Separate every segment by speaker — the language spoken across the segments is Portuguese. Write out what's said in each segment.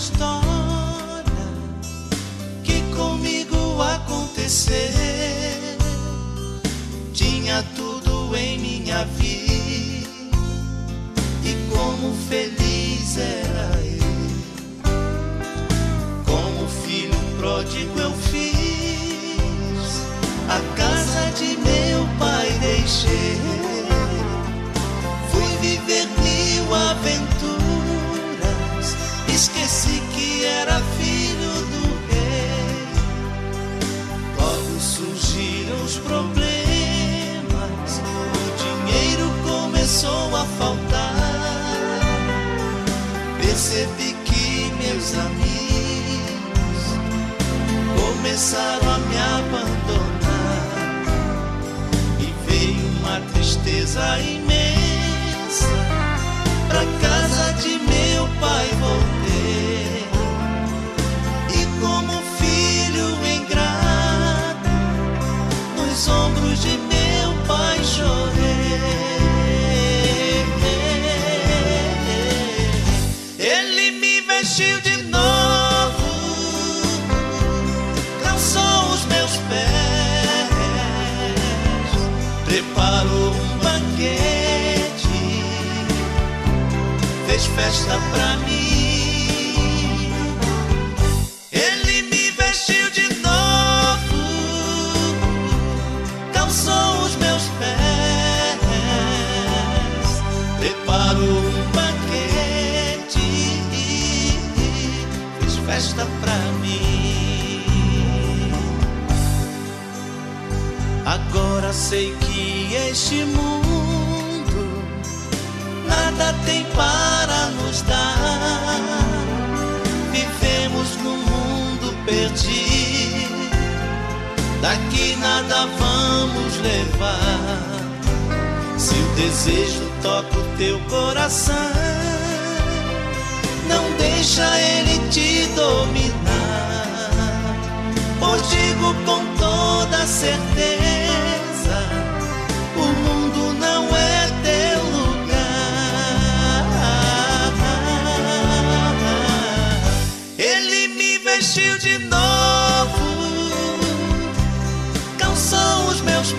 Speaker 1: história que comigo aconteceu. Tinha tudo em minha vida e como feliz era eu. Como filho pródigo eu fiz, a casa de meu pai deixei. Fui viver mil aventuras, esqueci que era filho do rei. Logo surgiram os problemas, o dinheiro começou a faltar. Percebi que meus amigos começaram a me abandonar e veio uma tristeza imensa. Pra casa de meu pai voltei e como filho ingrato nos ombros de meu pai chorei. Ele me vestiu de novo, calçou os meus pés, preparou um banquete, fez festa pra mim. Ele me vestiu de novo, calçou os meus pés, preparou um banquete, fez festa pra mim. Agora sei que este mundo nada tem para nos dar. Vivemos num mundo perdido, daqui nada vamos levar. Se o desejo toca o teu coração, não deixa ele te dominar. Pois digo com toda certeza, o mundo não é teu lugar. Ele me vestiu de novo, calçou os meus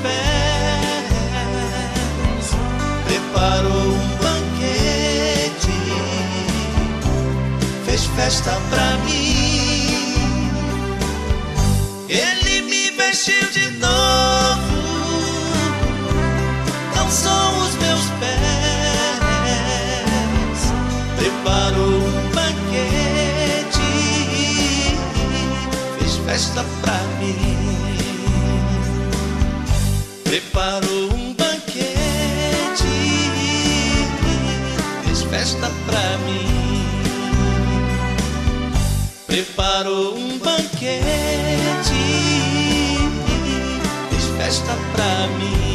Speaker 1: pés, preparou um banquete, fez festa pra mim. Ele me vestiu de novo, calçou os meus pés, preparou um banquete, fez festa pra mim. Preparou um banquete, fez festa pra mim. Preparou um banquete, fez festa pra mim.